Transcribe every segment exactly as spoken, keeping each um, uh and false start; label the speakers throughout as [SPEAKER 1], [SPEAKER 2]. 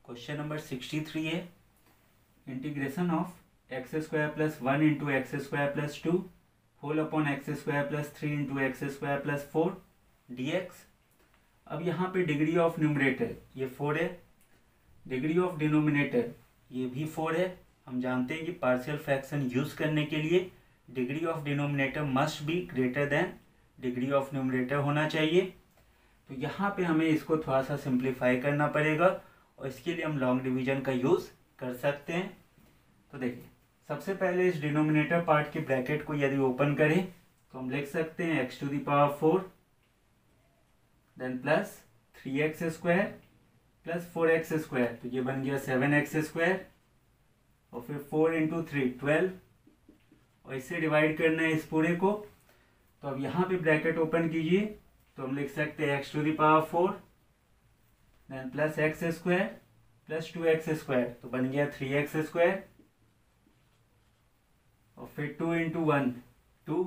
[SPEAKER 1] Question number sixty three है integration of x square plus one into x square plus two whole upon x square plus three into x square plus four d x. अब यहाँ पे degree of numerator ये four है, degree of denominator ये भी four है। हम जानते हैं कि पार्शियल फ्रैक्शन यूज करने के लिए degree of denominator must be greater than degree of numerator होना चाहिए। तो यहाँ पे हमें इसको थोड़ा सा सिंप्लीफाई करना पड़ेगा और इसके लिए हम लॉन्ग डिवीजन का यूज़ कर सकते हैं। तो देखिए सबसे पहले इस डिनोमिनेटर पार्ट के ब्रैकेट को यदि ओपन करें तो हम लिख सकते हैं x to the power four then plus three x square plus four x square, तो ये बन गया सेवन एक्स स्क्वायर और फिर फोर इंटू थ्री ट्वेल्व और इससे डिवाइड करना है इस पूरे को। तो अब यहाँ पे ब्रैकेट ओपन कीजिए तो हम लिख सकते हैं x to the power four then plus x square plus two x square, तो बन गया थ्री एक्स स्क्वायर और फिर टू इंटू वन टू।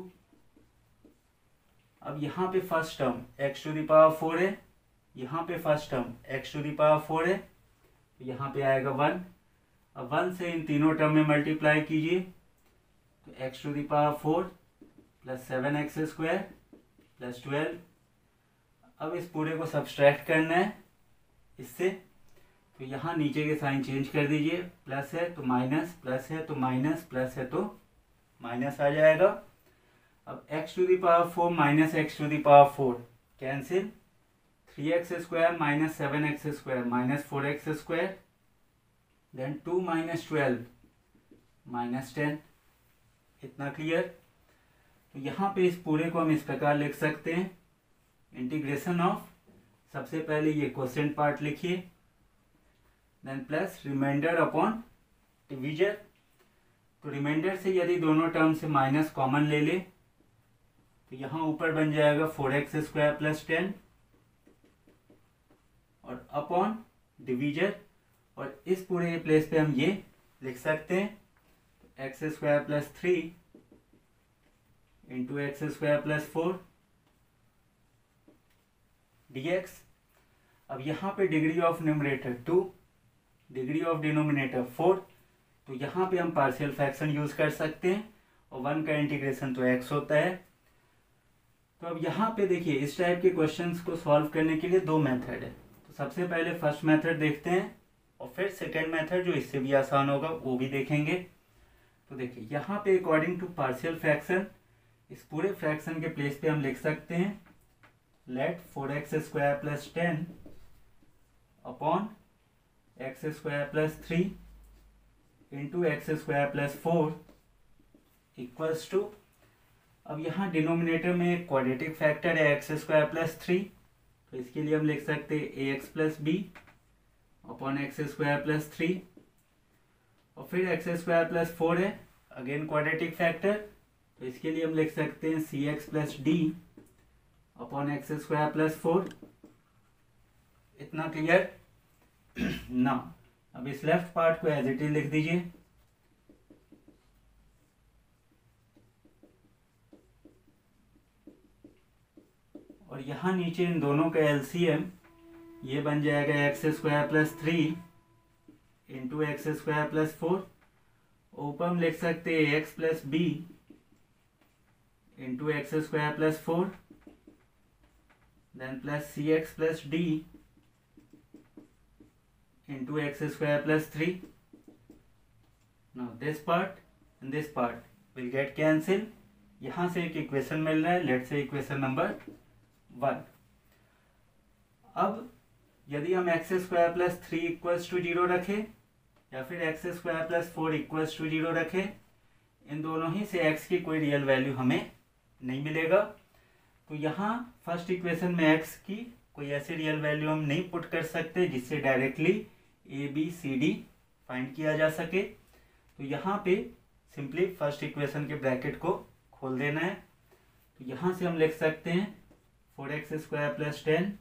[SPEAKER 1] अब यहाँ पे first term x to the power four है, यहाँ पे first term x to the power four है, तो यहाँ पे आएगा वन। अब वन से इन तीनों टर्म में मल्टीप्लाई कीजिए तो x to the power four plus seven x square plus twelve. अब इस पूरे को सब्सट्रैक्ट करना है इससे, तो यहाँ नीचे के साइन चेंज कर दीजिए, प्लस है तो माइनस, प्लस है तो माइनस, प्लस है तो माइनस आ जाएगा। अब x to the power four minus x to the power four cancel, three x square minus seven x square minus four x square then two minus twelve minus ten. इतना clear. तो यहाँ पे इस पूरे को हम इस प्रकार लिख सकते हैं इंटीग्रेशन ऑफ, सबसे पहले ये क्वोशिएंट पार्ट लिखिए then plus remainder upon divisor. तो रिमाइंडर से यदि दोनों टर्म से माइनस कॉमन ले ले तो यहाँ ऊपर बन जाएगा four x square plus ten और अपॉन डिवीजर, और इस पूरे प्लेस पे हम ये लिख सकते हैं x square plus three into x square plus four dx। अब यहाँ पे degree of numerator two, degree of denominator four, तो यहाँ पे हम पार्शियल फ्रैक्शन यूज कर सकते हैं और वन का इंटीग्रेशन तो x होता है। तो अब यहाँ पे देखिए इस टाइप के क्वेश्चंस को सॉल्व करने के लिए दो मेथड है। तो सबसे पहले फर्स्ट मेथड देखते हैं और फिर सेकेंड मेथड जो इससे भी आसान होगा वो भी देखेंगे। तो देखिए यहाँ पे अकॉर्डिंग टू पार्शियल फ्रैक्शन इस पूरे फ्रैक्शन के प्लेस पे हम लिख सकते हैं let four x square plus ten upon x square plus three into x square plus four equals to, अब यहाँ डिनोमिनेटर में एक क्वाड्रेटिक फैक्टर है एक्स स्क्वायर प्लस थ्री, तो इसके लिए हम लिख सकते हैं a x plus b upon x square plus three और फिर एक्स स्क्वायर प्लस फोर है अगेन क्वाड्रेटिक फैक्टर, तो इसके लिए हम लिख सकते हैं c x plus d upon x square plus four. इतना क्लियर ना। अब इस लेफ्ट पार्ट को एज इट इज लिख दीजिए। और यहाँ नीचे इन दोनों का एलसीएम ये बन जाएगा x square plus three into x square plus four. ऊपर हम लिख सकते हैं x plus b into x square plus four then plus cx plus d into x square plus three. Now this part and this part will get cancel. यहाँ से एक equation मिल रहा है, लेट से इक्वेशन नंबर वन। अब यदि हम x square plus three equals to zero रखें या फिर x square plus four equals to zero रखें, इन दोनों ही से x की कोई रियल वैल्यू हमें नहीं मिलेगा। तो यहाँ फर्स्ट इक्वेशन में x की कोई ऐसी रियल वैल्यू हम नहीं पुट कर सकते जिससे directly a b c d find किया जा सके। तो यहाँ पे सिंपली फर्स्ट इक्वेशन के ब्रैकेट को खोल देना है। तो यहाँ से हम लिख सकते हैं four x square plus ten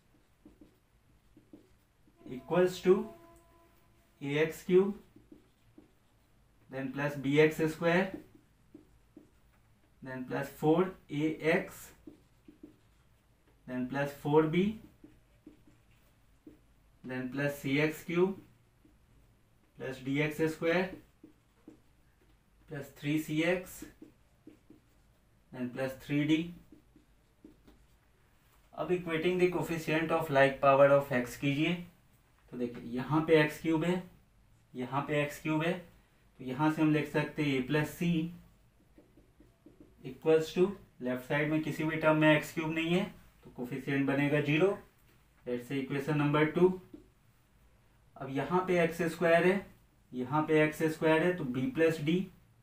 [SPEAKER 1] equals to a x cube then plus b x square then plus four a x then plus four b then plus cx cube plus d x square plus three c x then plus three d. अब equating the coefficient of like power of x कीजिए। तो देखिए यहाँ पे x cube है, यहाँ पे x cube है, तो यहाँ से हम लिख सकते हैं a plus c equals to, left side में किसी भी टर्म में एक्स क्यूब नहीं है तो कोफिशिएंट बनेगा zero. Let's say equation number two. अब यहाँ पे एक्स स्क्वायर है, यहाँ पे एक्स स्क्वायर है, तो b plus d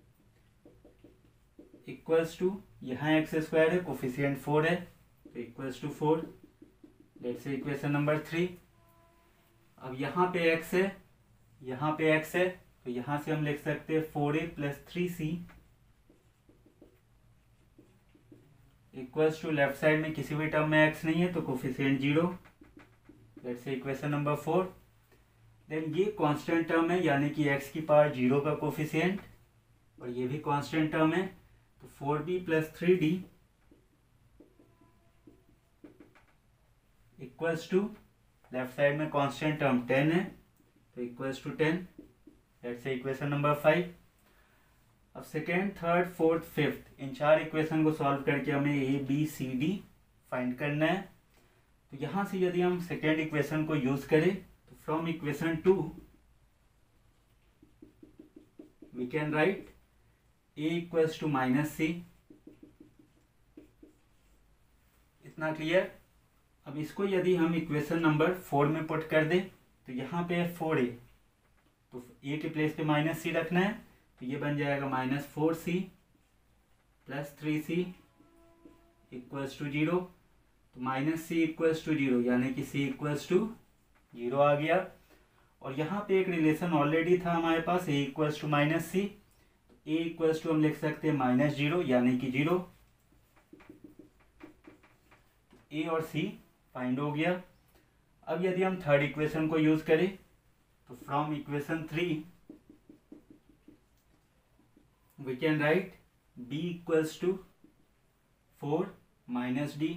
[SPEAKER 1] equals to, यहाँ एक्स स्क्वायर है, कोफिशिएंट फोर है तो equals to four. Let's say equation number three. अब यहाँ पे एक्स है, यहाँ पे एक्स है, तो यहाँ से हम लिख सकते हैं four a plus three c equals to, left side में किसी भी टर्म में एक्स नहीं है तो coefficient zero. Let's say equation number four. Then ये कांस्टेंट टर्म है यानी कि एक्स की पावर जीरो का कोफिशिएंट, और ये भी कांस्टेंट टर्म है, तो four b plus three d equals to, left side में कांस्टेंट टर्म टेन है तो equals to ten. Let's say equation number five. अब सेकेंड, थर्ड, फोर्थ, फिफ्थ, इन चार इक्वेशन को सॉल्व करके हमें a b c d find करना है। तो यहाँ से यदि हम सेकेंड इक्वेशन को यूज करें तो from equation two we can write a equals to minus c. इतना क्लियर। अब इसको यदि हम इक्वेशन नंबर फोर में पुट कर दें तो यहाँ पे है फोर ए, तो ए के प्लेस पे माइनस सी रखना है, तो ये बन जाएगा minus four c plus three c equals to zero. तो minus c equals to zero यानी कि सी इक्वल्स टू जीरो आ गया। और यहाँ पे एक रिलेशन ऑलरेडी था हमारे पास, a equals to minus c, a equals to हम लिख सकते हैं माइनस जीरो यानी कि जीरो। ए और सी फाइंड हो गया। अब यदि हम थर्ड इक्वेशन को यूज करें तो from equation three we can write b equals to four minus d.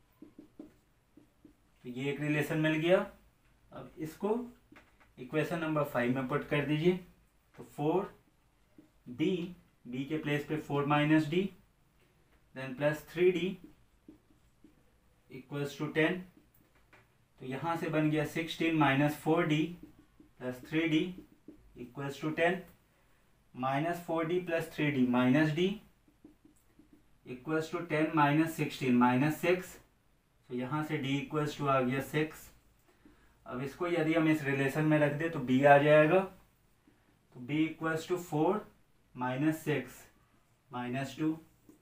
[SPEAKER 1] तो ये एक रिलेशन मिल गया। अब इसको इक्वेशन नंबर फाइव में पुट कर दीजिए। तो फोर b, b के प्लेस पे four minus d then plus three d equals to ten. तो यहाँ से बन गया sixteen minus four d plus three d equals to ten. Minus four d plus three d minus D equals to ten minus sixteen minus six. तो यहाँ से d equals to आ गया सिक्स। अब इसको यदि हम इस रिलेशन में रख दे तो b आ जाएगा। तो b equals to four minus six minus two.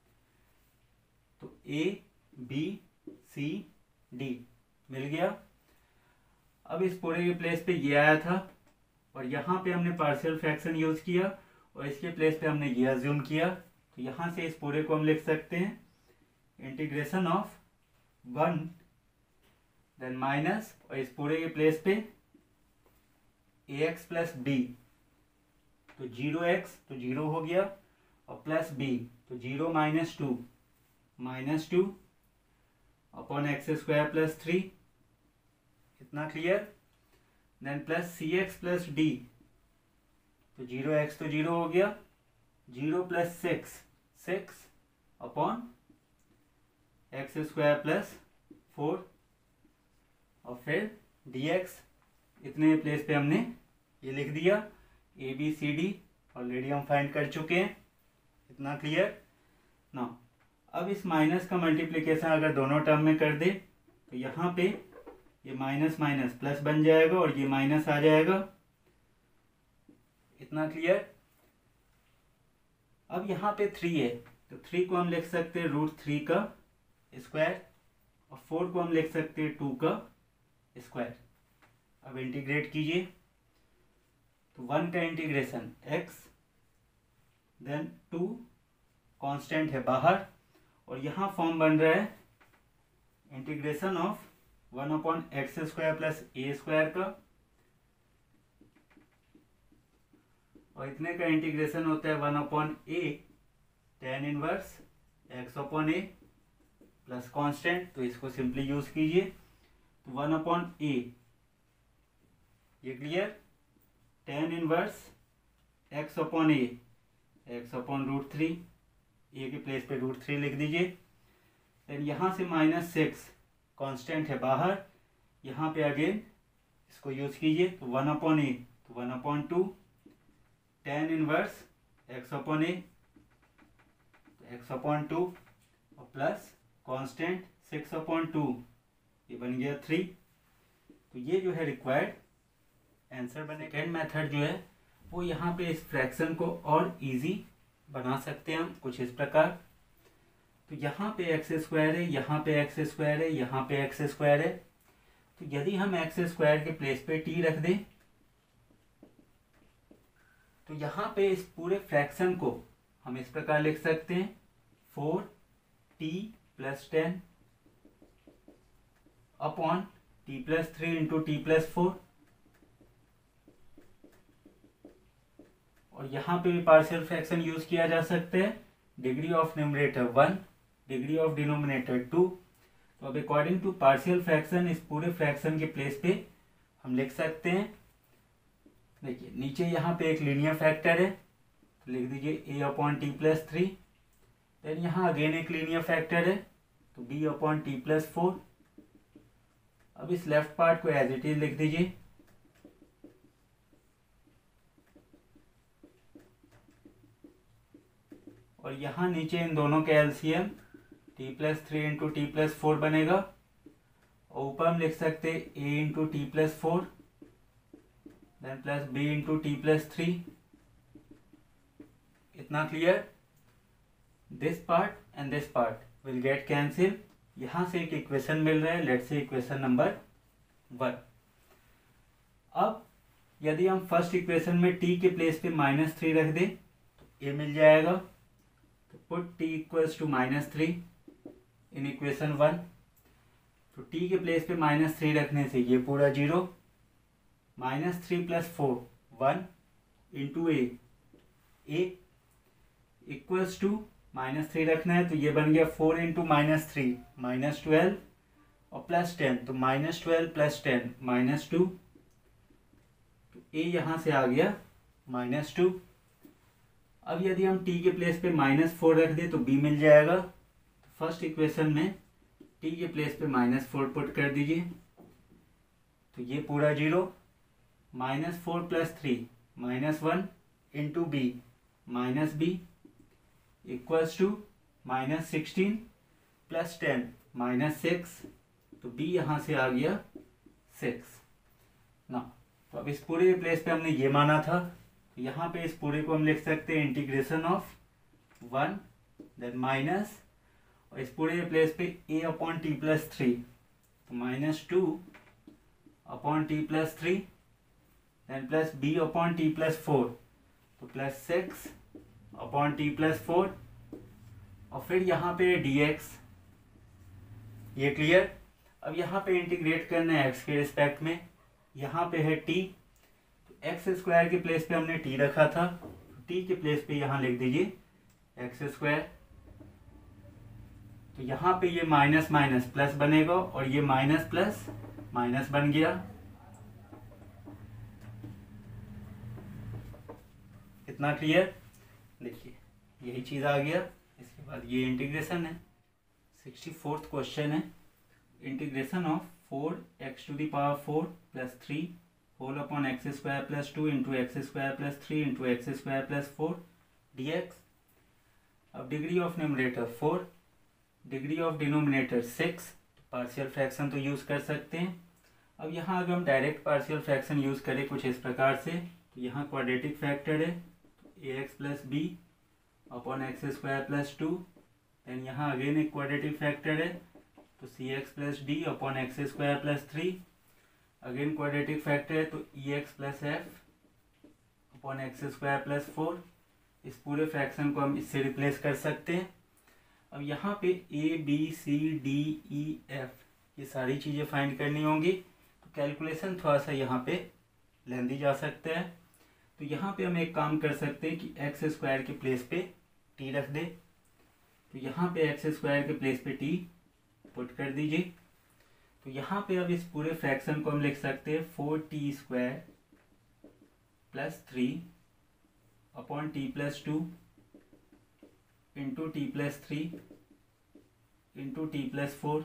[SPEAKER 1] तो a b c d मिल गया। अब इस पूरे के प्लेस पे ये आया था और यहाँ पे हमने पार्शियल फ्रैक्शन यूज किया और इसके प्लेस पे हमने ये अज्यूम किया। तो यहाँ से इस पूरे को हम लिख सकते हैं integration of one then minus, और इस पूरे के प्लेस पे ए एक्स प्लस बी, तो जीरो एक्स तो जीरो हो गया, और प्लस बी तो zero minus two minus two upon x square plus three. इतना clear. Then plus c x plus d, तो जीरो एक्स तो जीरो हो गया, zero plus six six upon x square plus four, और फिर D x. इतने place पे हमने ये लिख दिया। A b c d already हम फाइंड कर चुके हैं। इतना क्लियर ना। अब इस माइनस का मल्टीप्लिकेशन अगर दोनों टर्म में कर दे तो यहाँ पे ये माइनस माइनस प्लस बन जाएगा और ये माइनस आ जाएगा। इतना क्लियर। अब यहाँ पे थ्री है तो थ्री को हम लिख सकते हैं रूट थ्री का स्क्वायर, और फोर को हम लिख सकते हैं टू का स्क्वायर। अब इंटीग्रेट कीजिए तो वन का integration x then two constant है बाहर, और यहाँ फॉर्म बन रहा है integration of one upon x square plus a square का, और इतने का इंटीग्रेशन होता है one upon a tan inverse x upon a plus constant. तो इसको सिंपली यूज कीजिए तो वन अपॉन ए, ये clear, tan inverse x upon a, x upon root three, a के प्लेस पे रूट थ्री लिख दीजिए। देन यहाँ से माइनस सिक्स कॉन्स्टेंट है बाहर, यहाँ पे अगेन इसको यूज कीजिए, तो वन अपॉन ए, तो one upon two, tan inverse x upon a, x upon two और plus constant six upon two, ये बन गया थ्री। तो ये जो है रिक्वायर्ड आंसर बने। सेकेंड मेथड जो है वो यहाँ पे इस फ्रैक्शन को और इजी बना सकते हैं हम कुछ इस प्रकार। तो यहाँ पे एक्स स्क्वायर है, यहाँ पे एक्स स्क्वायर है, यहाँ पे एक्स स्क्वायर है। तो यदि हम एक्स स्क्वायर के प्लेस पे टी रख दें तो यहाँ पे इस पूरे फ्रैक्शन को हम इस प्रकार लिख सकते हैं, four t plus ten upon t plus three into t plus four. और यहाँ पे भी पार्शियल फ्रैक्शन यूज किया जा सकता है, degree of numerator one, degree of denominator two. तो अब अकॉर्डिंग टू पार्शियल फ्रैक्शन इस पूरे फ्रैक्शन के प्लेस पे हम लिख सकते हैं, देखिए नीचे यहाँ पे एक लीनियर फैक्टर है, तो लिख दीजिए a upon t plus three. Then यहाँ अगेन एक लीनियर फैक्टर है, तो b upon t plus four. अब इस लेफ्ट पार्ट को एज इट इज लिख दीजिए, और यहाँ नीचे इन दोनों के LCM t plus three into t plus four बनेगा, और ऊपर हम लिख सकते हैं a into t plus four, then plus b into t plus three. इतना clear? This part and this part will get cancel. यहाँ से एक इक्वेशन मिल रहा है, let's say equation number one. अब यदि हम फर्स्ट इक्वेशन में टी के प्लेस पे माइनस थ्री रख दें तो ए मिल जाएगा। तो put t equals to minus three in equation one. तो टी के प्लेस पे माइनस थ्री रखने से ये पूरा zero, minus three plus four one into a, a equals to minus three रखना है तो ये बन गया four into minus three minus twelve, और प्लस टेन तो minus twelve plus ten minus two. तो ए यहाँ से आ गया माइनस टू। अब यदि हम टी के प्लेस पे माइनस फोर रख दे तो बी मिल जाएगा। तो फर्स्ट इक्वेशन में टी के प्लेस पे माइनस फोर पुट कर दीजिए, तो ये पूरा zero, minus four plus three minus one into b minus b equals to minus sixteen plus ten minus six. तो बी यहाँ से आ गया सिक्स ना। तो अब इस पूरे प्लेस पे हमने ये माना था, तो यहाँ पे इस पूरे को हम लिख सकते हैं integration of one then minus, और इस पूरे प्लेस पे a upon t plus three, तो minus two upon t plus three then plus b upon t plus four, तो plus six upon t plus four, और फिर यहाँ पे dx। ये क्लियर? अब यहाँ पे इंटीग्रेट करना है x के रिस्पेक्ट में, यहाँ पे है t, तो एक्स स्क्वायर के प्लेस पे हमने t रखा था, तो t के प्लेस पे यहाँ लिख दीजिए एक्स स्क्वायर। तो यहाँ पे ये माइनस माइनस प्लस बनेगा, और ये माइनस प्लस माइनस बन गया। इतना क्लियर? देखिए यही चीज आ गया। इसके बाद ये इंटीग्रेशन है। सिक्सटी फोर्थ क्वेश्चन है, integration of four x to the power four plus three whole upon x square plus two into x square plus three into x square plus four d x. अब degree of numerator four, degree of denominator six, partial fraction तो use कर सकते हैं। अब यहाँ अगर हम direct partial fraction use करें कुछ इस प्रकार से, तो यहाँ क्वाड्रेटिक फैक्टर है, a x plus b upon x square plus two, then यहाँ अगेन एक क्वाड्रेटिक फैक्टर है, तो c x plus d upon x square plus three, again quadratic factor है, तो e x plus f upon x square plus four. इस पूरे fraction को हम इससे रिप्लेस कर सकते हैं। अब यहाँ पे a b c d e f ये सारी चीज़ें फाइंड करनी होंगी, तो कैलकुलेशन थोड़ा सा यहाँ पे लेंदी जा सकता है। तो यहाँ पे हम एक काम कर सकते हैं कि एक्स स्क्वायर के प्लेस पे टी रख दे, तो यहाँ पे एक्स स्क्वायर के प्लेस पे टी पुट कर दीजिए। तो यहाँ पे अब इस पूरे फ्रैक्शन को हम लिख सकते हैं four t square plus three upon t plus two into t plus three into t plus four.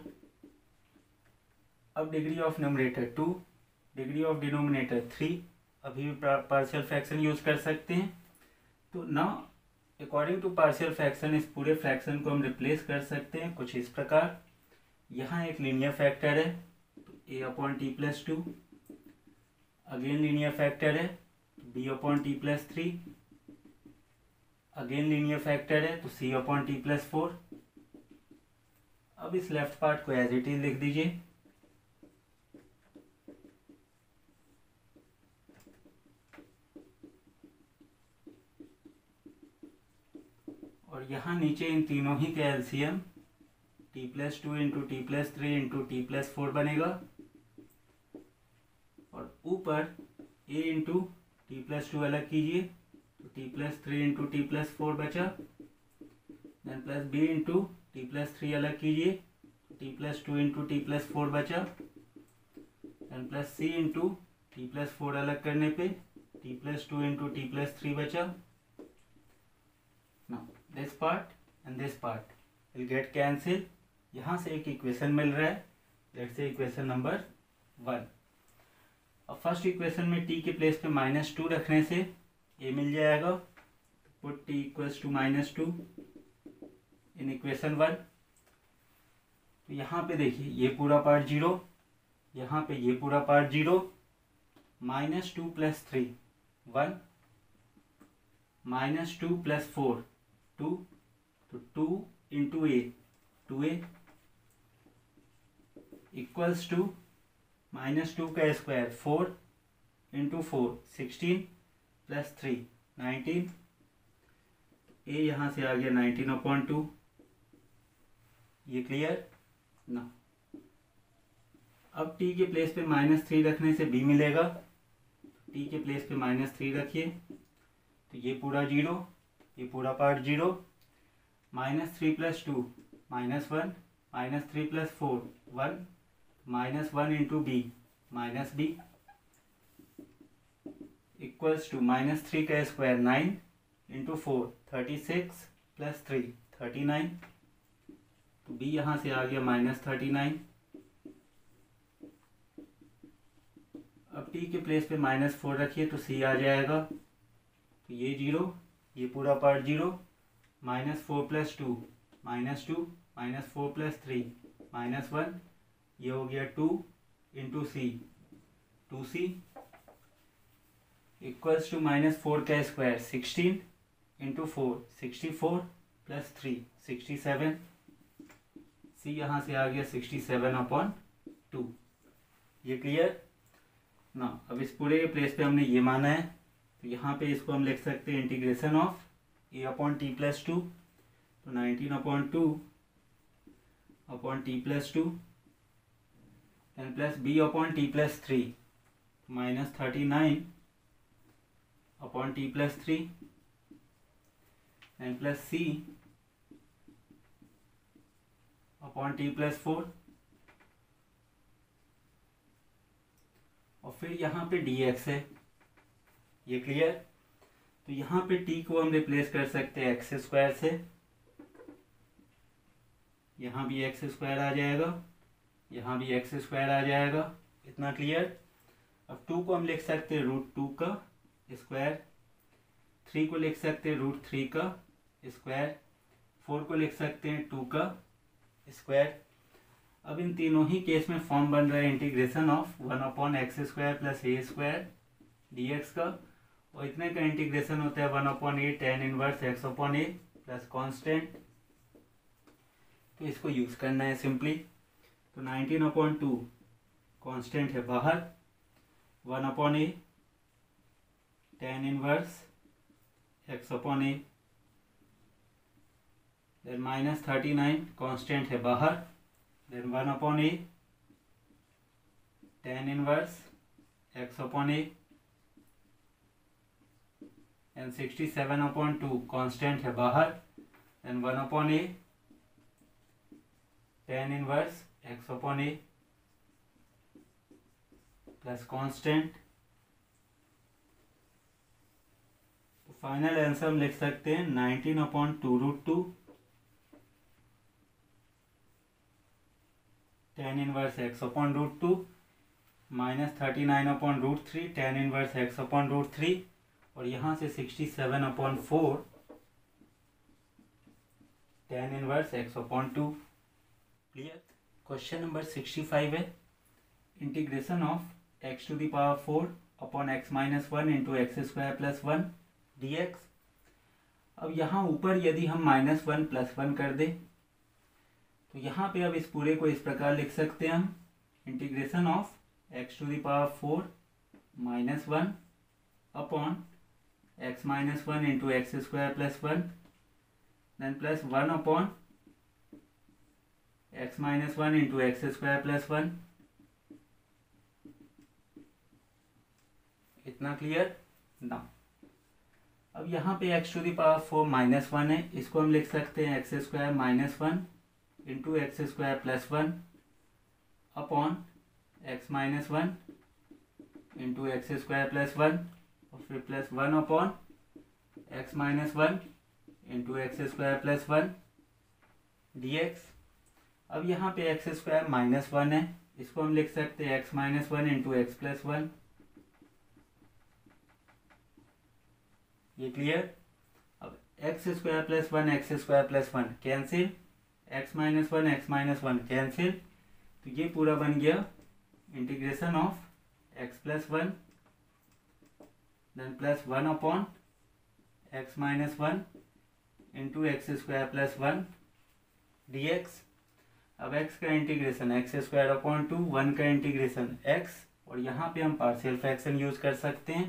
[SPEAKER 1] अब degree of numerator two, degree of denominator three, अभी भी पार्शियल फ्रैक्शन यूज कर सकते हैं। तो now according to partial fraction इस पूरे fraction को हम रिप्लेस कर सकते हैं कुछ इस प्रकार। यहाँ एक लीनियर फैक्टर है तो a upon t plus two, again linear factor है तो b upon t plus three, again linear factor है तो c upon t plus four. अब इस लेफ्ट पार्ट को एज इट इज लिख दीजिए। और यहाँ नीचे इन तीनों ही का LCM t plus two into t plus three into t plus four बनेगा। और ऊपर a into t plus two अलग कीजिए तो t plus three into t plus four बचा। Then plus b into t plus three अलग कीजिए तो t plus two into t plus four बचा। Then plus c into t plus four अलग करने पे t plus two into t plus three बचा। Now this part and this part will get cancel. यहाँ से एक इक्वेशन मिल रहा है, let's say equation number one. अब फर्स्ट इक्वेशन में टी के प्लेस पे माइनस टू रखने से ए मिल जाएगा। Put t equals to minus two in equation one. तो यहाँ पे देखिए ये पूरा पार्ट जीरो, यहाँ पे ये पूरा part zero, minus two plus three one, minus two plus four two, तो two into a two a equals to minus two का square four into four sixteen plus three nineteen. A यहाँ से आ गया नाइनटीन अपॉन टू। ये clear ना। अब t के प्लेस पे माइनस थ्री रखने से बी मिलेगा। टी के प्लेस पे माइनस थ्री रखिए तो ये पूरा जीरो, ये पूरा part zero, minus three plus two minus one, minus three plus four one, minus one into b minus b equals to minus three का square nine into four thirty six plus three thirty nine. तो b यहाँ से आ गया minus thirty nine. अब t के place पे minus four रखिए तो सी आ जाएगा। तो ये जीरो, ये पूरा part zero, minus four plus two minus two, minus four plus three minus one, ये हो गया two into c two c equals to minus four का square sixteen into four sixty four plus three sixty seven. C यहाँ से आ गया sixty seven upon two. ये clear ना। अब इस पूरे के प्लेस पे हमने ये माना है तो यहाँ पे इसको हम लिख सकते हैं integration of a upon t plus two, तो nineteen upon two upon t plus two and plus b upon t plus three minus thirty nine upon t plus three and plus c upon t plus four. और फिर यहाँ पे D x है। ये clear. तो यहाँ पे T को हम रिप्लेस कर सकते हैं एक्स स्क्वायर से, यहाँ भी एक्स स्क्वायर आ जाएगा, यहाँ भी एक्स स्क्वायर आ जाएगा। इतना क्लियर। अब टू को हम लिख सकते हैं रूट टू का स्क्वायर, थ्री को लिख सकते हैं रूट थ्री का स्क्वायर, फोर को लिख सकते हैं टू का स्क्वायर। अब इन तीनों ही केस में फॉर्म बन रहा है integration of one upon x square plus a square d x का, और इतने का इंटीग्रेशन होता है one upon a tan inverse x upon a plus constant. तो इसको यूज करना है सिंपली। तो नाइनटीन अपॉन टू कॉन्स्टेंट है बाहर, one upon a tan inverse x upon a, then minus thirty nine constant है बाहर, then one upon a tan inverse x upon a and sixty seven upon two constant है बाहर, then one upon a tan inverse x upon a plus constant. Final answer हम लिख सकते हैं nineteen upon two root two tan inverse x upon root two minus thirty nine upon root three ten inverse x upon root three और यहाँ से sixty seven upon four tan inverse x upon two. Clear. Question number sixty five है integration of x to the power four upon x minus one into x square plus one d x. अब यहाँ ऊपर यदि हम minus one plus one कर दें तो यहाँ पे अब इस पूरे को इस प्रकार लिख सकते हैं हम integration of x to the power four minus one upon x minus one into x square plus one then plus one upon x minus one into x square plus one. इतना क्लियर ना। अब यहाँ पे x to the power four minus one है, इसको हम लिख सकते हैं x square minus one into x square plus one upon x minus one into x square plus one और फिर plus one upon x minus one into x square plus one d x. अब यहाँ पे x square minus one है, इसको हम लिख सकते हैं x minus one into x plus one. ये क्लियर। अब x square plus one x square plus one cancel, x minus one x minus one cancel, तो ये पूरा बन गया integration of x plus one then plus one upon x minus one into x square plus one d x. अब x का integration x square upon two, one का integration x और यहाँ पे हम पार्शियल फ्रैक्शन यूज कर सकते हैं।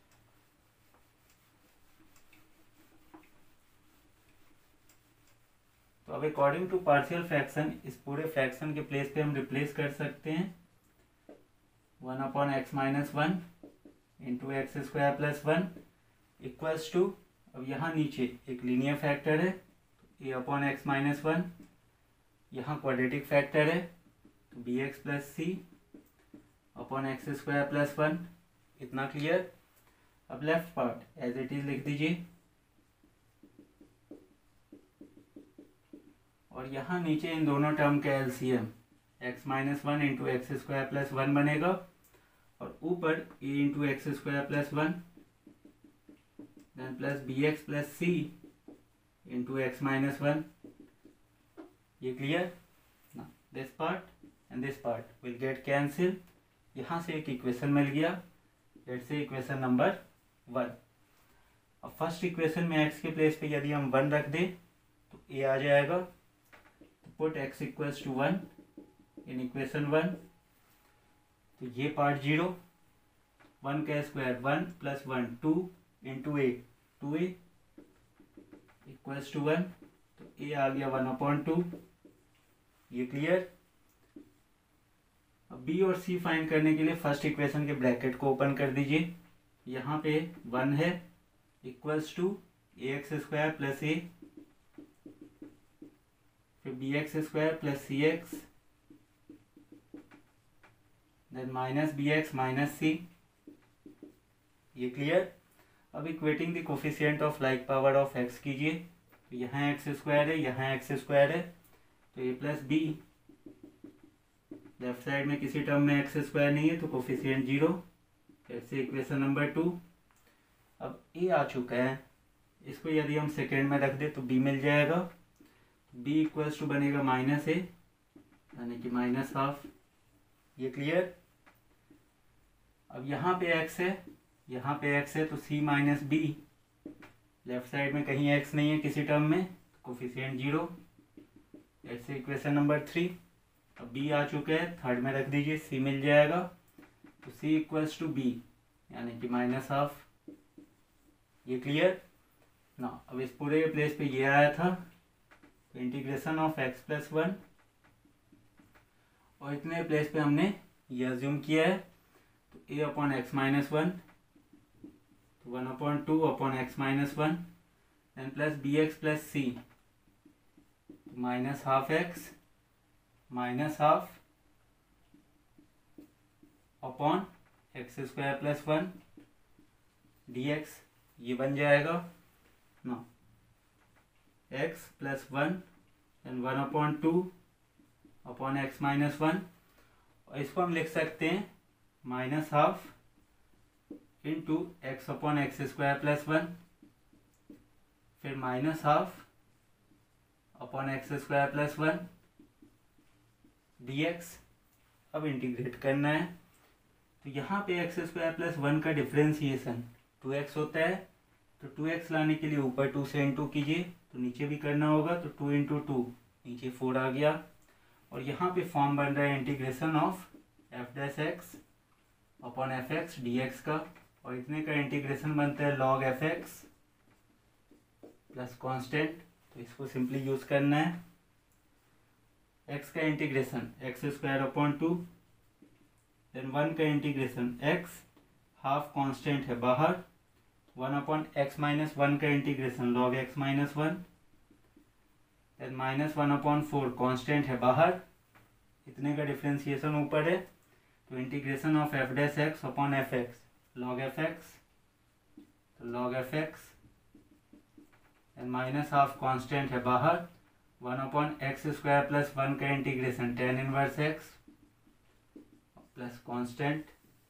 [SPEAKER 1] तो अब अकॉर्डिंग टू पार्शियल फ्रैक्शन इस पूरे फ्रैक्शन के प्लेस पे हम रिप्लेस कर सकते हैं one upon x minus one into x square plus one equals to, अब यहाँ नीचे एक लीनियर फैक्टर है तो a upon x minus one, यहाँ क्वाड्रेटिक फैक्टर है तो b x plus c upon x square plus one. इतना क्लियर। अब left part as it is लिख दीजिए और यहाँ नीचे इन दोनों टर्म का LCM x minus one into x square plus one बनेगा और ऊपर a into x square plus one then plus b x plus c into x minus one. ये क्लियर ना। This part and this part will get cancel. यहाँ से एक equation मिल गया, let's say equation number one. अब first equation में x के प्लेस पे यदि हम वन रख दें तो ए आ जाएगा, तो put x equals to one in equation one, तो ये पार्ट जीरो, वन का square one plus one two into a, two a equals to one, तो ए आ गया वन अपॉन टू। ये क्लियर। अब बी और सी फाइंड करने के लिए फर्स्ट इक्वेशन के ब्रैकेट को ओपन कर दीजिए। यहाँ पे वन है equals to a x square plus a, फिर b x square plus c x then minus b x minus c. ये क्लियर। अब equating the coefficient of like power of x कीजिए, तो यहाँ एक्स स्क्वायर है यहाँ x square है तो a plus b, left side में किसी टर्म में एक्स स्क्वायर नहीं है तो कोफिशिएंट जीरो। ऐसे इक्वेशन नंबर टू। अब ए आ चुका है, इसको यदि हम सेकेंड में रख दे तो बी मिल जाएगा, बी इक्वल्स टू बनेगा माइनस ए यानी कि माइनस हाफ। ये क्लियर। अब यहाँ पे एक्स है यहाँ पे एक्स है तो c minus b, left side में कहीं एक्स नहीं है किसी टर्म में, कोफिशिएंट जीरो। ऐसे इक्वेशन नंबर थ्री। अब बी आ चुका है, थर्ड में रख दीजिए, सी मिल जाएगा, तो सी इक्वल्स टू बी यानी कि माइनस हाफ। ये क्लियर ना। अब इस पूरे प्लेस पे ये आया था, तो integration of x plus one और इतने प्लेस पे हमने ये अज्यूम किया है, तो a upon x minus one, तो one upon two upon x minus one and plus b x plus c minus half x minus half upon x square plus one d x. ये बन जाएगा ना x plus one and one upon two upon x minus one, और इसको हम लिख सकते हैं minus half into x upon x square plus one, फिर minus half upon x square plus one d x. अब इंटीग्रेट करना है, तो यहाँ पे एक्स स्क्वायर प्लस वन का डिफ्रेंसिएशन टू एक्स होता है, तो टू एक्स लाने के लिए ऊपर टू से इंटू कीजिए, तो नीचे भी करना होगा, तो टू इंटू टू नीचे फोर आ गया, और यहाँ पे फॉर्म बन रहा है integration of f dash x upon f x d x का, और इतने का इंटीग्रेशन बनता है log f x plus constant, तो इसको सिंपली यूज करना है। एक्स का integration x square upon two, then one का इंटीग्रेशन एक्स, हाफ कांस्टेंट है बाहर, one upon x minus one का integration log x minus one, then minus one upon four constant है बाहर, इतने का डिफ्रेंसिएशन ऊपर है, तो integration of f dash x upon f x log f x, तो log f x and minus half constant है बाहर, one upon x square plus one का integration tan inverse x plus constant,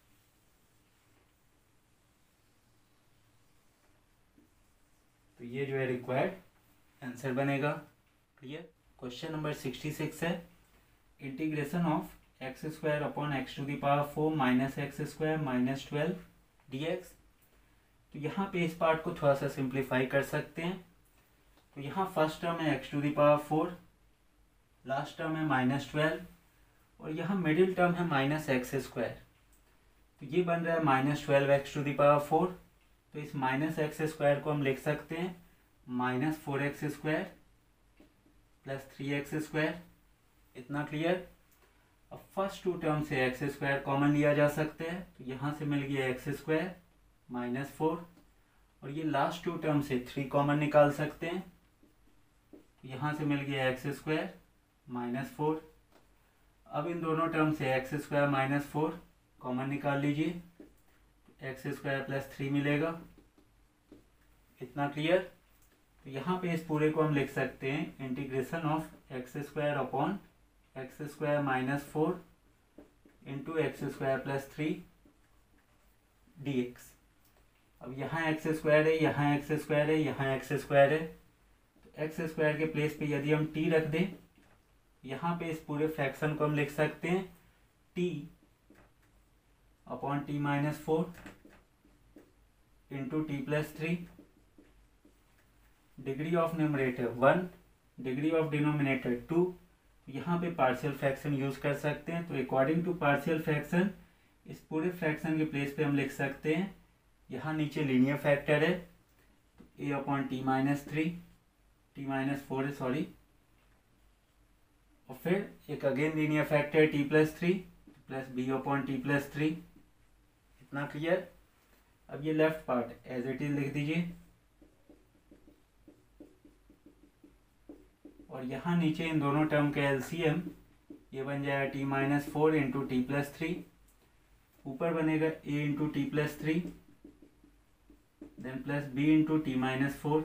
[SPEAKER 1] तो ये जो है रिक्वायर्ड आंसर बनेगा। Clear. Question number sixty six है integration of x square upon x to the power four minus x square minus twelve d x. तो यहाँ पे इस पार्ट को थोड़ा सा सिंप्लीफाई कर सकते हैं, तो यहाँ फर्स्ट टर्म है x to the power four, last term है माइनस ट्वेल्व, और यहाँ मिडिल टर्म है माइनस एक्स स्क्वायर, तो ये बन रहा है minus twelve x to the power four, तो इस माइनस एक्स स्क्वायर को हम लिख सकते हैं minus four x square plus three x square, इतना क्लियर। अब फर्स्ट टू टर्म से एक्स स्क्वायर कॉमन लिया जा सकते हैं, तो यहाँ से मिल गया एक्स स्क्वायर माइनस फोर, और ये लास्ट टू टर्म से थ्री कॉमन निकाल सकते हैं, यहाँ से मिल गया एक्स स्क्वायर माइनस फोर। अब इन दोनों टर्म से x square minus four common निकाल लीजिए, एक्स स्क्वायर प्लस थ्री मिलेगा, इतना क्लियर। तो यहाँ पे इस पूरे को हम लिख सकते हैं integration of x square upon x square minus four into x square plus three d x. अब यहाँ एक्स स्क्वायर है, यहाँ एक्स स्क्वायर है, यहाँ एक्स स्क्वायर है, तो एक्स स्क्वायर के प्लेस पे यदि हम टी रख दें, यहाँ पे इस पूरे फ्रैक्शन को हम लिख सकते हैं t upon t minus four into t plus three, degree of numerator one, degree of denominator two. यहाँ पे पार्शियल फ्रैक्शन यूज कर सकते हैं, तो अकॉर्डिंग टू पार्शियल फ्रैक्शन इस पूरे फ्रैक्शन के प्लेस पे हम लिख सकते हैं, यहाँ नीचे लीनियर फैक्टर है a upon t minus three, t minus four है सॉरी, और फिर एक again linear factor t plus three plus b upon t plus three, इतना क्लियर। अब ये left part as it is लिख दीजिए, और यहाँ नीचे इन दोनों टर्म का एलसीएम ये बन जाएगा t minus four into t plus three, ऊपर बनेगा a into t plus three, then plus b into t minus four,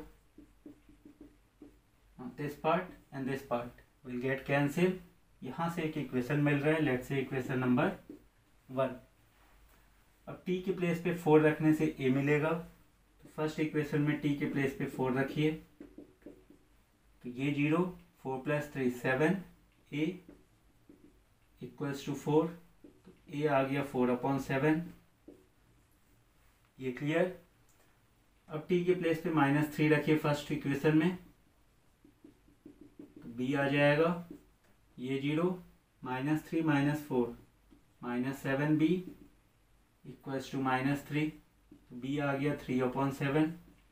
[SPEAKER 1] this part and this part will get cancel. यहाँ से एक इक्वेशन मिल रहा है, let's say equation number one. अब t के प्लेस पे फोर रखने से a मिलेगा, तो फर्स्ट इक्वेशन में t के प्लेस पे फोर रखिए, तो ये zero, four plus three seven, a equals to four, तो a आ गया फोर अपॉन सेवन, ये क्लियर। अब t के प्लेस पे माइनस थ्री रखिए फर्स्ट इक्वेशन में, तो b आ जाएगा, ये zero, minus three minus four minus seven b equals to minus three, b आ गया थ्री अपॉन सेवन,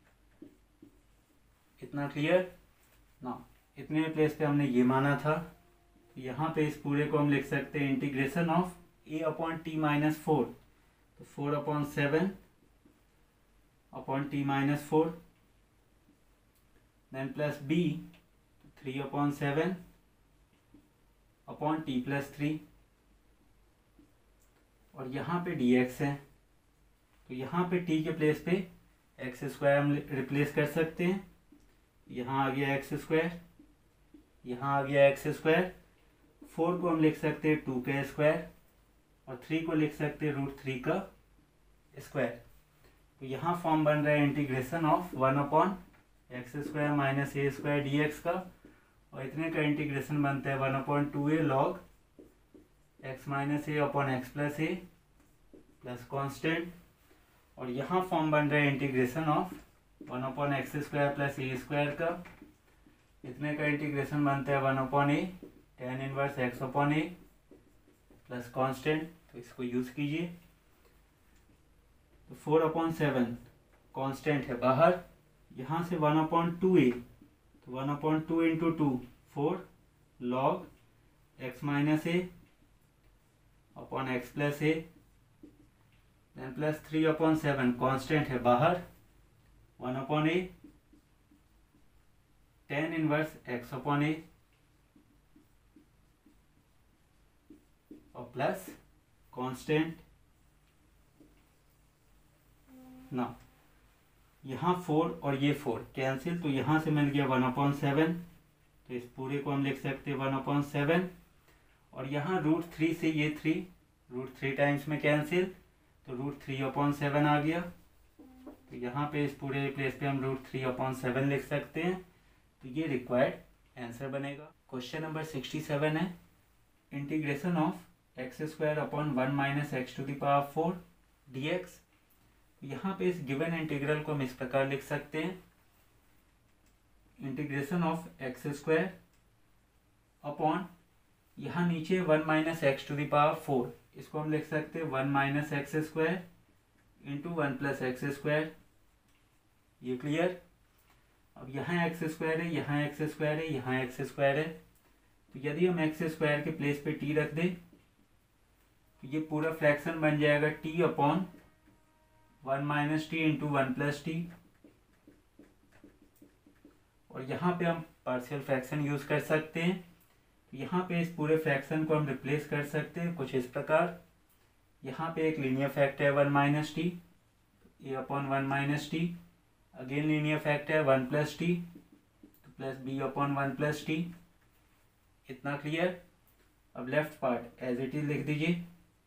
[SPEAKER 1] इतना क्लियर ना। इतने प्लेस पे हमने ये माना था, तो यहाँ पे इस पूरे को हम लिख सकते हैं integration of a upon t minus four, तो four upon seven upon t minus four, then plus b three upon seven upon t plus three, और यहाँ पे dx है, तो यहाँ पे t के प्लेस पे एक्स स्क्वायर हम रिप्लेस कर सकते हैं, यहाँ आ गया एक्स स्क्वायर, यहाँ आ गया एक्स स्क्वायर। फोर को हम लिख सकते हैं टू का स्क्वायर और थ्री को लिख सकते हैं रूट थ्री का स्क्वायर। तो यहाँ फॉर्म बन रहा है integration of one upon x square minus a square d x का, और इतने का इंटीग्रेशन बनता है one upon two a log x minus a upon x plus a plus constant. और यहाँ फॉर्म बन रहा है integration of one upon x square plus a square का, इतने का इंटीग्रेशन बनता है one upon a tan inverse x upon a plus constant. तो इसको यूज कीजिए। तो फोर अपॉन सेवन कॉन्स्टेंट है बाहर, यहाँ से वन अपॉन टू ए, तो one upon two into two four log x minus a upon x plus a, then plus three upon seven constant है बाहर, one upon a tan inverse x upon a और plus constant. ना यहाँ four और ये four cancel, तो यहाँ से मिल गया वन अपॉन सेवन, तो इस पूरे को हम लिख सकते हैं वन अपॉन सेवन। और यहाँ रूट थ्री से ये थ्री रूट थ्री टाइम्स में कैंसिल, तो रूट थ्री अपॉन सेवन आ गया। तो यहाँ पे इस पूरे प्लेस पे हम रूट थ्री अपॉन सेवन लिख सकते हैं। तो ये रिक्वायर्ड आंसर बनेगा। क्वेश्चन नंबर सिक्सटी सेवन है integration of x square upon one minus x to the power four d x. यहाँ पे इस गिवन इंटीग्रल को हम इस प्रकार लिख सकते हैं, integration of x square upon यहाँ नीचे one minus x to the power four, इसको हम लिख सकते हैं one minus x square into one plus x square. ये क्लियर। अब यहाँ एक्स स्क्वायर है, यहाँ एक्स स्क्वायर है, यहाँ एक्स स्क्वायर है। तो यदि हम एक्स स्क्वायर के प्लेस पे टी रख दें तो ये पूरा फ्रैक्शन बन जाएगा t upon one minus t into one plus t. और यहाँ पे हम पार्शियल फ्रैक्शन यूज कर सकते हैं। तो यहाँ पे इस पूरे फ्रैक्शन को हम रिप्लेस कर सकते हैं कुछ इस प्रकार। यहाँ पे एक लीनियर फैक्टर है one minus t, a upon one minus t, again linear factor है वन प्लस टी, तो plus b upon one plus t. इतना क्लियर। अब left part as it is लिख दीजिए,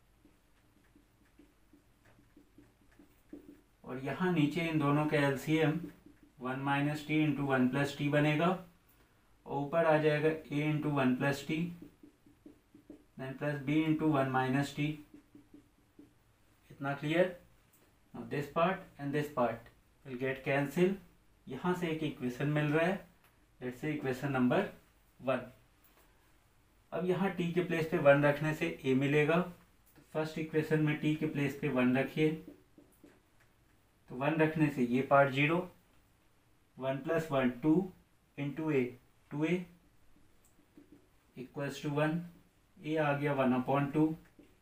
[SPEAKER 1] और यहाँ नीचे इन दोनों का LCM one minus t into one plus t बनेगा, और ऊपर आ जाएगा a into one plus t then plus b into one minus t. इतना clear. Now this part and this part will get cancel. यहाँ से एक इक्वेशन मिल रहा है, let's say equation number one. अब यहाँ टी के प्लेस पे वन रखने से ए मिलेगा। तो फर्स्ट इक्वेशन में टी के प्लेस पे वन रखिए, तो वन रखने से ये part zero, one plus one two into a, two a equals to one, a आ गया वन अपॉन टू।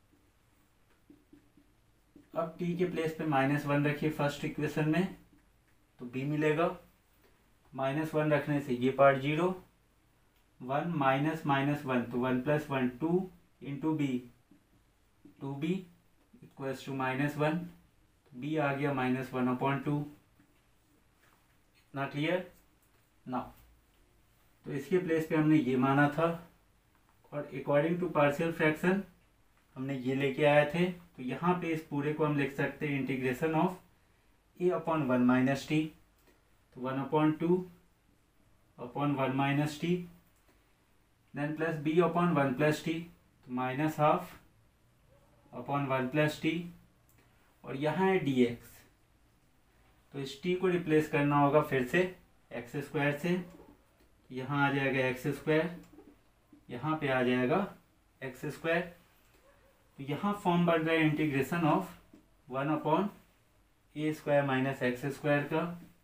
[SPEAKER 1] अब टी के प्लेस पे माइनस वन रखिए फर्स्ट इक्वेशन में, तो बी मिलेगा। माइनस वन रखने से ये part zero, one minus minus one, तो one plus one two into b, to be equals to minus one, b आ गया माइनस वन अपॉन टू। इतना क्लियर ना। तो इसके प्लेस पे हमने ये माना था, और अकॉर्डिंग टू पार्शियल फ्रैक्शन हमने ये लेके आए थे। तो यहाँ पे इस पूरे को हम लिख सकते हैं integration of a upon one minus t, तो one upon two upon one minus t, then plus b upon one plus t, तो minus half upon one plus t. और यहाँ है डी एक्स, तो इस टी को रिप्लेस करना होगा फिर से एक्स स्क्वायर से। यहाँ आ जाएगा एक्स स्क्वायर, यहाँ पे आ जाएगा एक्स स्क्वायर। तो यहाँ फॉर्म बन रहा है integration of one upon a square minus x square का,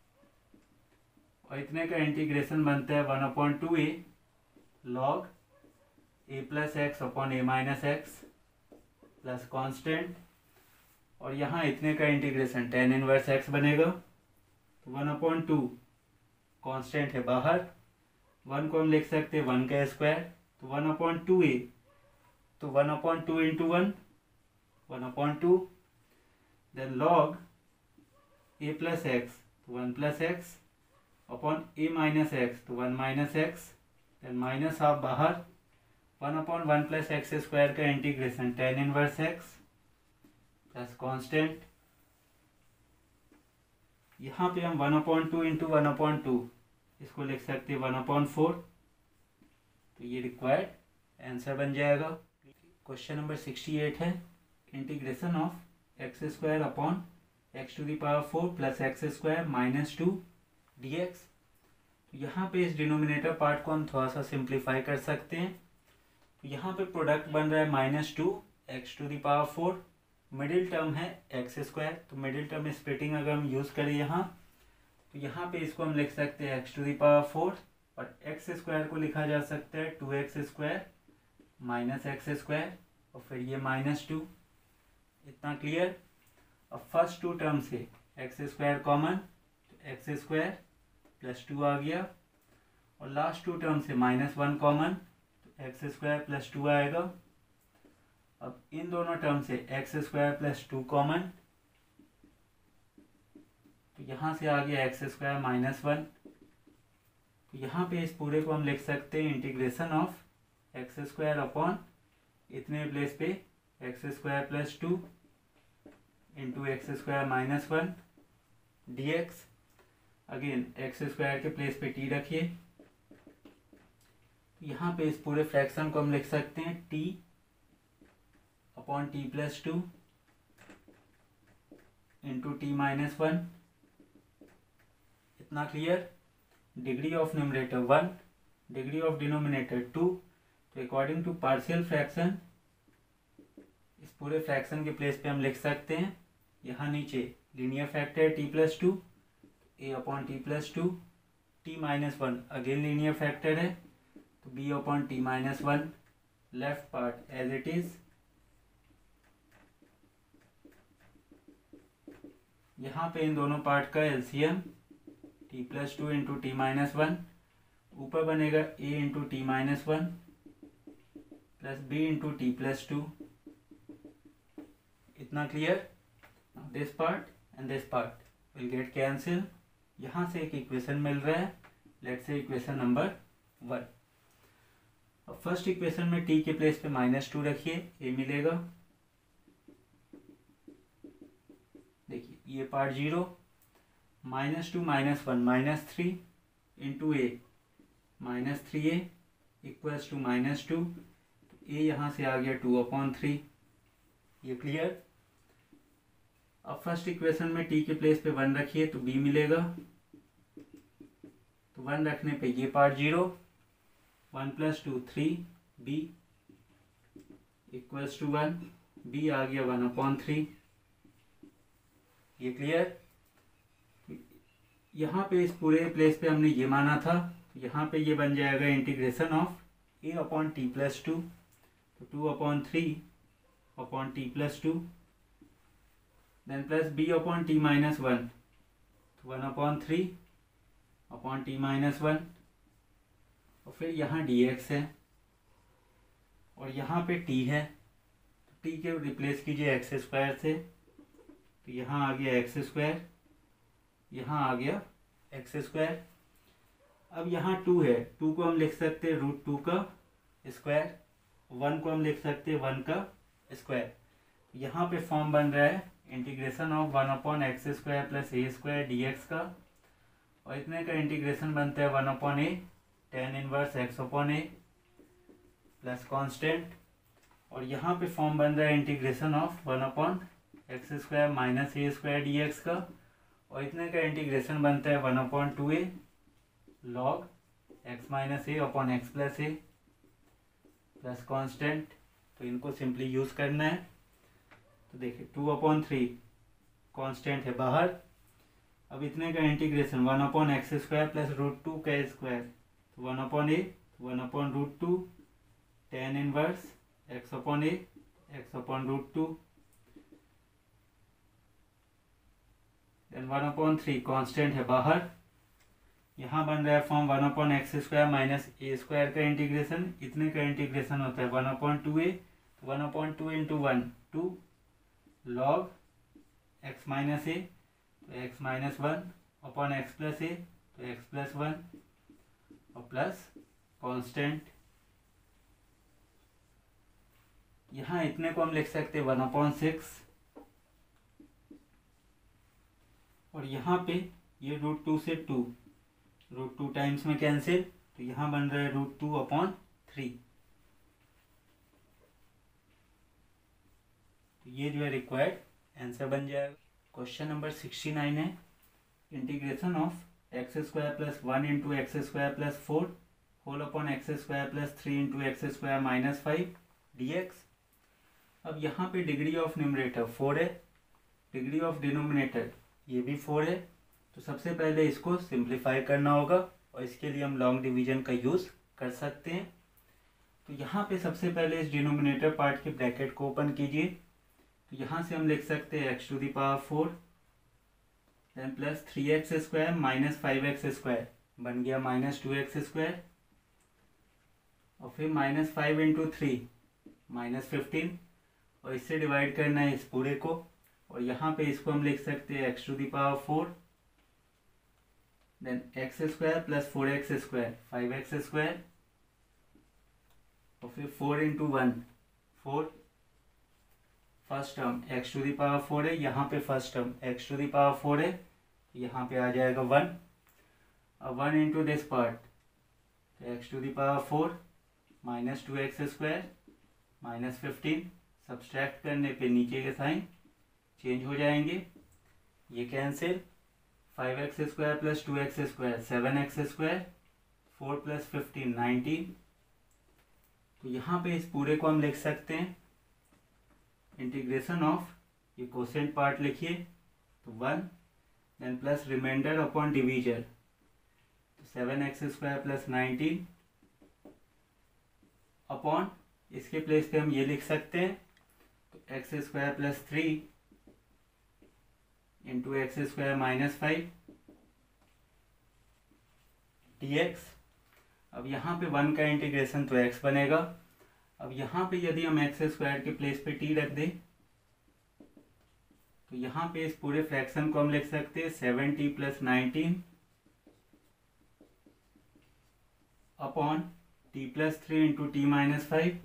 [SPEAKER 1] और इतने का इंटीग्रेशन बनता है one upon two a log a plus x upon a minus x plus constant. और यहाँ इतने का इंटीग्रेशन टेन इनवर्स एक्स बनेगा, तो वन अपॉन टू कॉन्स्टेंट है बाहर, वन को हम लिख सकते हैं वन का स्क्वायर, तो वन अपॉन टू ए, तो one upon two into one, one upon two, then log a plus x तो one plus x upon a minus x तो one minus x, then minus half बाहर, one upon one plus x square का integration tan inverse x plus constant. यहाँ पे हम one upon two into one upon two इसको लिख सकते हैं वन अपॉन फोर, तो ये रिक्वायर्ड आंसर बन जाएगा। क्वेश्चन नंबर सिक्सटी एट है integration of x square upon x to the power four plus x square minus two d x. तो यहाँ पे इस डिनोमिनेटर पार्ट को हम थोड़ा सा सिंप्लीफाई कर सकते हैं। तो यहाँ पे प्रोडक्ट बन रहा है minus two x to the power four, middle term है एक्स स्क्वायर, तो मिडिल टर्म स्प्लिटिंग अगर हम यूज़ करें यहाँ तो यहाँ पे इसको हम लिख सकते हैं x to the power four और एक्स स्क्वायर को लिखा जा सकता है two x square minus x square और फिर ये माइनस टू। इतना क्लियर। अब फर्स्ट टू टर्म से एक्स स्क्वायर कॉमन तो एक्स स्क्वायर प्लस टू आ गया और लास्ट टू टर्म से माइनस वन कॉमन तो एक्स स्क्वायर प्लस टू आएगा। अब इन दोनों टर्म से x square plus two common तो यहाँ से आ गया एक्स स्क्वायर माइनस वन। तो यहाँ पे इस पूरे को हम लिख सकते हैं integration of x square upon इतने प्लेस पे x square plus two into x square minus one d x. Again x square के प्लेस पे टी रखिए। यहाँ पे इस पूरे फ्रैक्शन को हम लिख सकते हैं t upon t plus two into t minus one. इतना clear. Degree of numerator one, degree of denominator two, तो अकॉर्डिंग टू पार्शियल फ्रैक्शन इस पूरे फ्रैक्शन के प्लेस पे हम लिख सकते हैं यहाँ नीचे linear factor t plus two, a upon t plus two, t minus one again linear factor है तो b upon t minus one. Left part as it is. यहाँ पे इन दोनों पार्ट का LCM t plus two into t minus one, ऊपर बनेगा a into t minus one plus b into t plus two. इतना clear. This part and this part will get cancel. यहाँ से एक इक्वेशन मिल रहा है, let's say equation number one. अब फर्स्ट इक्वेशन में टी के प्लेस पे माइनस टू रखिए, ए मिलेगा। देखिए ये part zero, minus two minus one minus three into a minus three a equals to minus two. A यहाँ से आ गया टू अपॉन थ्री। ये क्लियर। अब फर्स्ट इक्वेशन में टी के प्लेस पे वन रखिए तो बी मिलेगा। तो वन रखने पे ये part zero, one plus two three b equals to one, b आ गया वन अपॉन थ्री। ये क्लियर। यहाँ पे इस पूरे प्लेस पे हमने ये माना था, यहाँ पे ये बन जाएगा integration of a upon t plus two, तो two upon three upon t plus two, then plus b upon t minus one, तो one upon three upon t minus one और फिर यहाँ डी एक्स है और यहाँ पे टी है तो टी के रिप्लेस कीजिए एक्स स्क्वायर से, तो यहाँ आ गया एक्स स्क्वायर, यहाँ आ गया एक्स स्क्वायर। अब यहाँ टू है, टू को हम लिख सकते हैं रूट टू का स्क्वायर, वन को हम लिख सकते हैं वन का स्क्वायर। यहाँ पे फॉर्म बन रहा है integration of one upon x square plus a square d x का, और इतने का इंटीग्रेशन बनता है one upon a tan inverse x upon a plus constant, और यहाँ पे फॉर्म बन रहा है integration of one upon x square minus a square d x का, और इतने का इंटीग्रेशन बनता है one upon two a log x minus a upon x plus a plus constant. तो इनको सिंपली यूज़ करना है। तो देखिए टू अपॉन थ्री कॉन्स्टेंट है बाहर। अब इतने का integration one upon x square plus root two का स्क्वायर, तो one upon a one upon root two tan inverse x upon a x upon root two, then one upon three constant है बाहर। यहाँ बन रहा है form one upon x square minus a square का integration, इतने का इंटीग्रेशन होता है one upon two a, one upon two into one two log x minus ए तो x minus one upon x plus a, तो एक्स प्लस वन और plus constant. यहाँ इतने को हम लिख सकते हैं वन अपॉन सिक्स, और यहाँ पे ये रूट टू से टू, रूट टू टाइम्स में कैंसिल, तो यहाँ बन रहा है रूट टू अपॉन थ्री। तो ये जो है रिक्वायर्ड आंसर बन जाएगा। क्वेश्चन नंबर सिक्सटी नाइन है integration of x square plus one into x square plus four whole upon x square plus three into x square minus five d x. अब यहाँ पे डिग्री ऑफ न्यूमरेटर फोर है, degree of denominator ये भी four है, तो सबसे पहले इसको सिंप्लीफाई करना होगा और इसके लिए हम लॉन्ग डिवीजन का यूज़ कर सकते हैं। तो यहाँ पे सबसे पहले इस डिनोमिनेटर पार्ट के ब्रैकेट को ओपन कीजिए, तो यहाँ से हम लिख सकते हैं x to the power four then plus three x square minus five x square बन गया माइनस टू एक्स स्क्वायर, और फिर minus five into three minus fifteen, और इससे डिवाइड करना है इस पूरे को, और यहाँ पे इसको हम लिख सकते हैं x to the power four then x square plus four x square five x square, और फिर four into one four, first term x to the power four है, यहाँ पे first term x to the power four है, यहाँ पे आ जाएगा वन, अब वन इंटू दिस पार्ट तो x to the power four minus two x square minus fifteen, subtract करने पे नीचे के साइन चेंज हो जाएंगे, ये cancel, five x square plus two x square seven x square, four plus fifteen nineteen. तो यहाँ पे इस पूरे को हम लिख सकते हैं इंटीग्रेशन ऑफ, ये कोसेंट पार्ट लिखिए तो one then plus remainder upon divisor, तो seven x square plus nineteen upon, इसके प्लेस पे हम ये लिख सकते हैं तो x square plus three into x square minus five d x. अब यहाँ पे वन का इंटीग्रेशन तो एक्स बनेगा, अब यहाँ पे यदि हम एक्स स्क्वायर के प्लेस पे टी रख दें तो यहाँ पे इस पूरे फ्रैक्शन को हम लिख सकते हैं seven t plus nineteen upon t plus three into t minus five,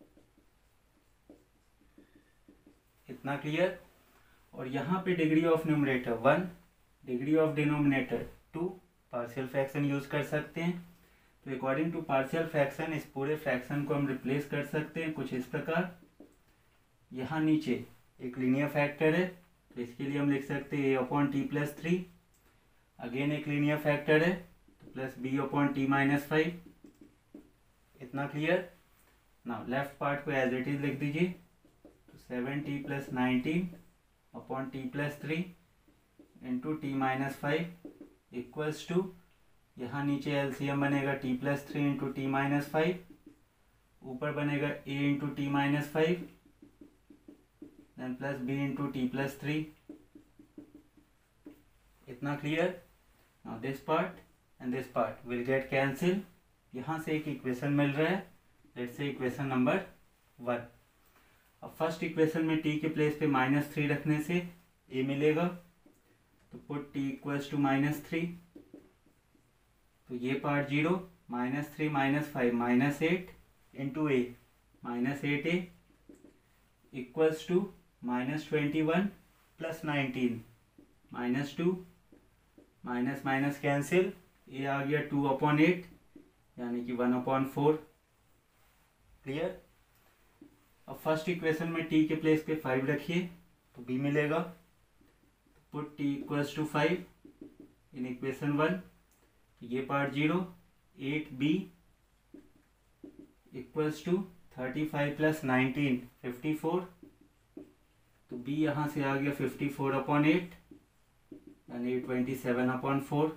[SPEAKER 1] इतना क्लियर। और यहाँ पे degree of numerator one, degree of denominator two, partial fraction use कर सकते हैं। तो अकॉर्डिंग टू पार्शियल फ्रैक्शन इस पूरे फ्रैक्शन को हम रिप्लेस कर सकते हैं कुछ इस प्रकार, यहाँ नीचे एक लीनियर फैक्टर है तो इसके लिए हम लिख सकते हैं a upon t plus three, again एक लीनियर फैक्टर है तो plus b upon t minus five, इतना क्लियर। नाउ लेफ्ट पार्ट को एज इट इज लिख दीजिए, तो seven t plus nineteen upon t plus three into t minus five equals to, यहाँ नीचे एलसीएम बनेगा t plus three into t minus five, ऊपर बनेगा a into t minus five then plus b into t plus three, इतना clear. Now this part and this part will get cancel, यहाँ से एक equation मिल रहा है, let's say equation number one. अब फर्स्ट इक्वेशन में टी के प्लेस पे माइनस थ्री रखने से ए मिलेगा, तो put t equals to minus three, तो ये part zero, minus three minus five minus eight into a minus eight a equals to minus twenty one plus nineteen minus two, minus minus cancel, a आ गया two upon eight यानी कि one upon four, clear. अब first equation में t के place पे five रखिए तो बी मिलेगा, put t equals to five in equation one, ये part zero, eight b equals to thirty five plus nineteen fifty four, तो बी यहाँ से आ गया फिफ्टी फोर अपॉन एट यानी ट्वेंटी सेवन अपॉन फोर,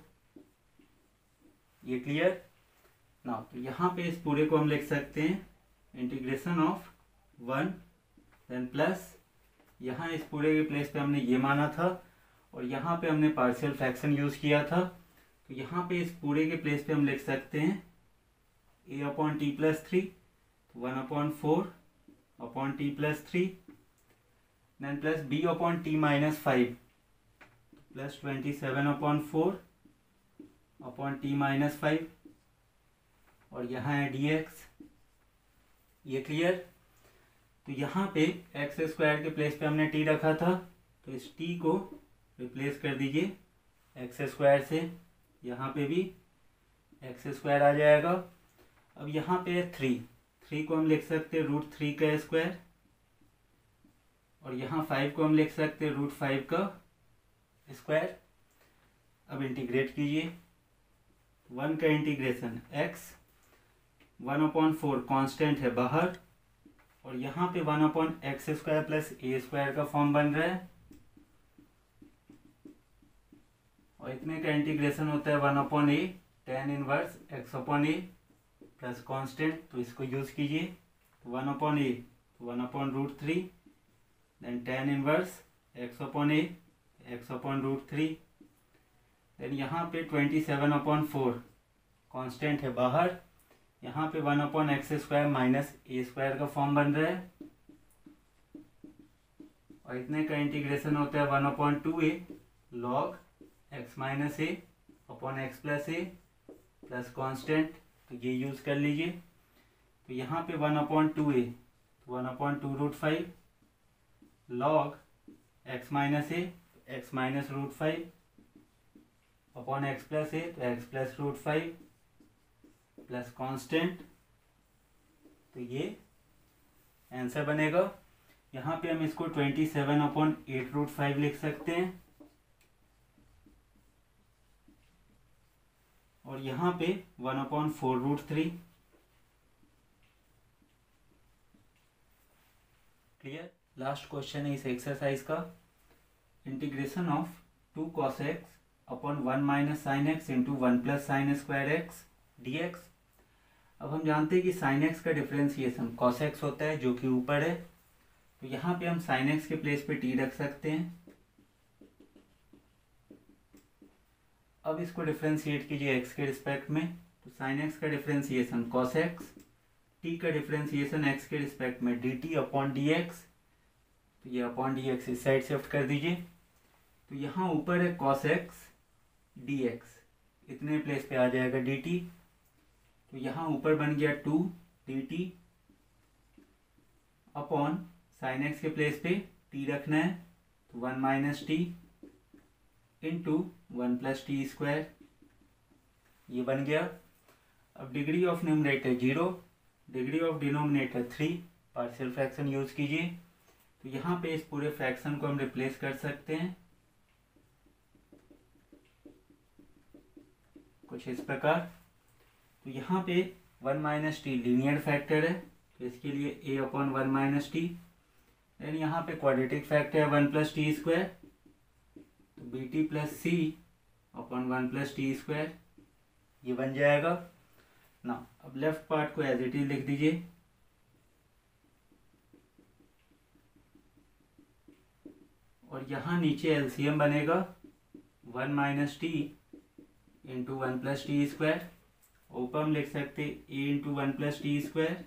[SPEAKER 1] ये क्लियर। ना तो यहाँ पे इस पूरे को हम लिख सकते हैं integration of one then plus, यहाँ इस पूरे के प्लेस पे हमने ये माना था और यहाँ पे हमने पार्शियल फ्रैक्शन यूज किया था, तो यहाँ पे इस पूरे के प्लेस पे हम लिख सकते हैं a upon t plus three, one upon four upon t plus three then plus b upon t minus five, plus twenty seven upon four upon t minus five, और यहाँ है डी एक्स। ये clear. तो यहाँ पे x square के place पे हमने टी रखा था, तो इस टी को रिप्लेस कर दीजिए एक्स स्क्वायर से, यहाँ पे भी एक्स स्क्वायर आ जाएगा। अब यहाँ पे है थ्री, थ्री को हम लिख सकते हैं रूट थ्री का स्क्वायर, और यहाँ फाइव को हम लिख सकते हैं रूट फाइव का स्क्वायर। अब इंटीग्रेट कीजिए, वन का integration x, one upon four constant है बाहर, और यहाँ पे one upon x square plus a square का फॉर्म बन रहा है, और इतने का इंटीग्रेशन होता है one upon a tan inverse x upon a plus constant, तो इसको यूज कीजिए। तो one upon a, one upon root three, then tan inverse x upon a, x upon root three, then यहाँ पे twenty seven upon four constant है बाहर, यहाँ पे one upon x square minus a square का form बन रहा है, और इतने का इंटीग्रेशन होता है one upon two a log x minus a upon x plus a plus constant, तो ये यूज कर लीजिए। तो यहाँ पे one upon two a, one upon two root five log x minus a, x minus root five upon x plus a, तो x plus root five plus constant, तो ये आंसर बनेगा। यहाँ पे हम इसको twenty seven upon eight root five लिख सकते हैं, और यहाँ पे one upon four root three. Clear. Last question है इस एक्सरसाइज का, integration of two cos x upon one minus sine x into one plus sine square x d x. अब हम जानते हैं कि साइन एक्स का डिफरेंशिएशन कॉस एक्स होता है जो कि ऊपर है, तो यहाँ पे हम साइन एक्स के प्लेस पे टी रख सकते हैं। अब इसको डिफरेंशिएट कीजिए एक्स के रिस्पेक्ट में, तो साइन एक्स का डिफरेंशिएशन कॉस एक्स, टी का डिफरेंशिएशन एक्स के रिस्पेक्ट में d t upon d x, तो ये अपॉन डी एक्स इस साइड शिफ्ट कर दीजिए। तो यहाँ ऊपर है कॉस एक्स डी एक्स, इतने प्लेस पे आ जाएगा डी टी, तो यहाँ ऊपर बन गया two d t upon sine x के प्लेस पे टी रखना है, तो one minus t into one plus t square, ये बन गया। अब degree of numerator zero, degree of denominator three, partial fraction use कीजिए। तो यहाँ पे इस पूरे फ्रैक्शन को हम रिप्लेस कर सकते हैं कुछ इस प्रकार। तो यहाँ पे one minus t linear factor है, तो इसके लिए a upon one minus t, then यहाँ पे क्वाड्रेटिक फैक्टर है वन प्लस टी स्क्वायर, तो b t plus c upon one plus t square, ये बन जाएगा ना। अब लेफ्ट पार्ट को एज इट इज लिख दीजिए, और यहाँ नीचे एलसीएम बनेगा one minus t into one plus t square, ऊपर हम लिख सकते a into one plus t square,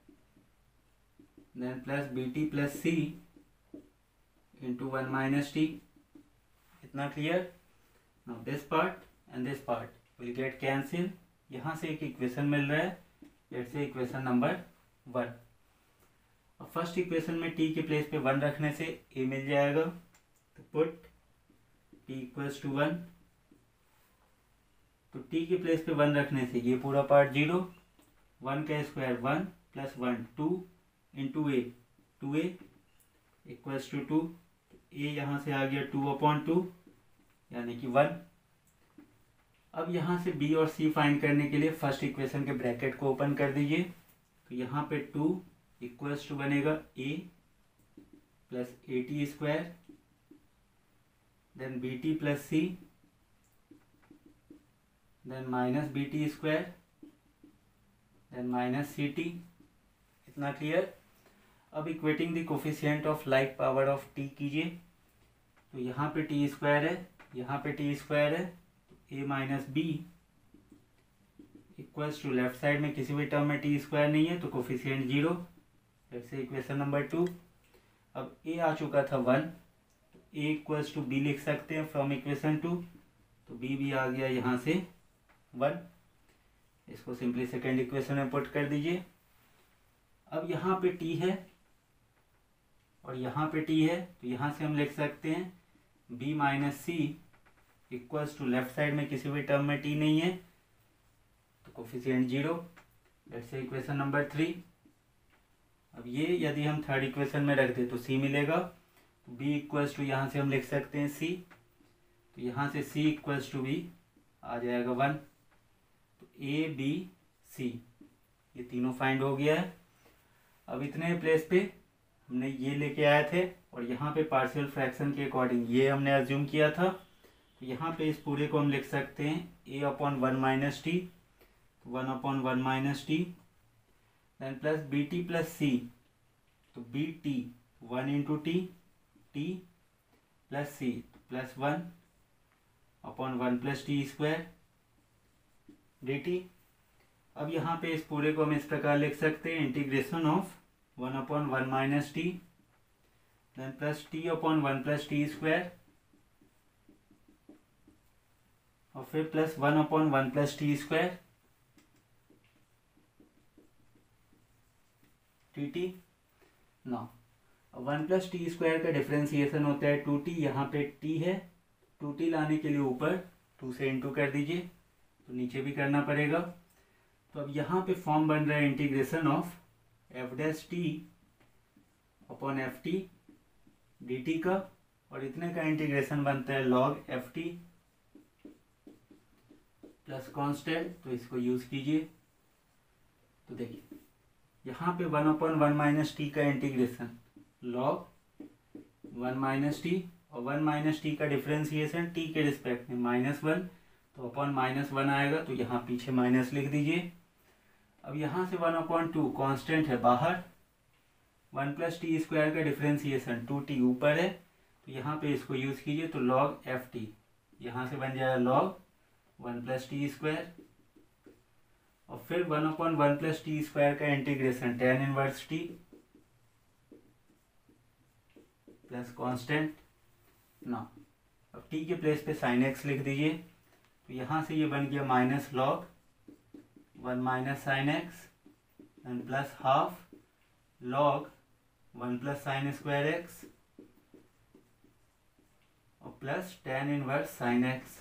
[SPEAKER 1] then plus b t plus c into one minus t. इतना clear. Now this part and this part will get cancel, यहाँ से एक equation मिल रहा है, let's say equation number one. अब first equation में t के प्लेस पे वन रखने से ए मिल जाएगा, तो put t equals to one, तो टी के प्लेस पे वन रखने से ये पूरा पार्ट जीरो, वन का square one plus one two into a, two a equals to two, a यहाँ से आ गया टू अपॉन टू यानी कि वन। अब यहाँ से बी और सी फाइंड करने के लिए फर्स्ट इक्वेशन के ब्रैकेट को ओपन कर दीजिए, तो यहाँ पे टू इक्वल्स टू बनेगा a plus a t square, then b t plus c, then minus b t square, then minus c t. इतना क्लियर। अब equating the coefficient of like power of t कीजिए, तो यहाँ पे t square है, यहाँ पे टी स्क्वायर है, a minus b equals to left side में किसी भी टर्म में टी स्क्वायर नहीं है तो कोफिशिएंट जीरो, जैसे इक्वेशन नंबर टू। अब ए आ चुका था one, a equals to b लिख सकते हैं फ्रॉम इक्वेशन टू, तो बी भी आ गया यहाँ से वन। इसको सिंपली सेकेंड इक्वेशन में पुट कर दीजिए। अब यहाँ पे टी है और यहाँ पे टी है, तो यहाँ से हम लिख सकते हैं b minus c equals to, left side में किसी भी टर्म में टी नहीं है तो coefficient zero, let's say equation number three. अब ये यदि हम थर्ड इक्वेशन में रख दे तो सी मिलेगा, तो बी इक्वल्स टू यहाँ से हम लिख सकते हैं सी, तो यहाँ से सी इक्वल्स टू बी आ जाएगा वन। तो ए बी सी ये तीनों फाइंड हो गया है। अब इतने प्लेस पे हमने ये लेके आए थे और यहाँ पे पार्शियल फ्रैक्शन के अकॉर्डिंग ये हमने अज्यूम किया था, तो यहाँ पे इस पूरे को हम लिख सकते हैं a upon one minus t, one upon one minus t, then plus b t plus c, तो b t one into t, t plus c plus one upon one plus t square d t. अब यहाँ पे इस पूरे को हम इस प्रकार लिख सकते हैं integration of one upon one minus t, then plus t upon one plus t square और फिर plus one upon one plus t square t t. Now one plus t square का डिफ्रेंसिएशन होता है टू टी, यहाँ पे T है, to T लाने के लिए ऊपर टू से इंटू कर दीजिए, तो नीचे भी करना पड़ेगा। तो अब यहाँ पे फॉर्म बन रहा है integration of f dash t upon f t d t का, और इतने का इंटीग्रेशन बनता है log f t plus constant, तो इसको यूज कीजिए। तो देखिए यहाँ पे one upon one minus t का integration log one minus t, और वन माइनस टी का डिफ्रेंसिएशन टी के रिस्पेक्ट में माइनस वन, तो अपॉन माइनस वन आएगा, तो यहाँ पीछे माइनस लिख दीजिए। अब यहाँ से वन अपॉन टू कॉन्स्टेंट है बाहर, वन प्लस टी स्क्वायर का डिफ्रेंसिएशन टू टी ऊपर है, तो यहाँ पे इसको यूज कीजिए, तो लॉग एफ टी यहाँ से बन जाएगा log one plus t square, और फिर one upon one plus t square का integration tan inverse t plus constant. ना अब टी के प्लेस पे साइन एक्स लिख दीजिए, तो यहाँ से ये बन गया minus log one minus sine x and plus half log one plus sine square x और plus tan inverse sine x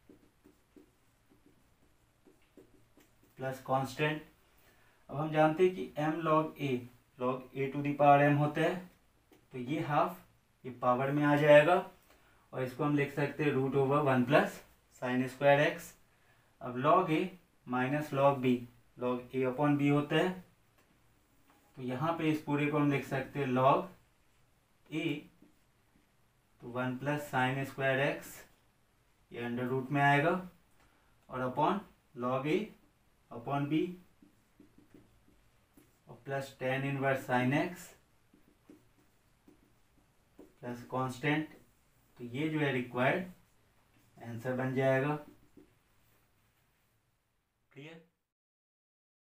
[SPEAKER 1] plus constant. अब हम जानते हैं कि m log a log a to the power m होता है, तो ये हाफ ये पावर में आ जाएगा और इसको हम लिख सकते हैं root over one plus sine square x. अब log a minus log b, log a upon b होता है, तो यहाँ पे इस पूरे को हम लिख सकते हैं log a, तो one plus sine square x ये अंडर रूट में आएगा, और upon log a upon b और plus tan inverse sine x plus constant. तो ये जो है रिक्वायर्ड आंसर बन जाएगा। क्लियर।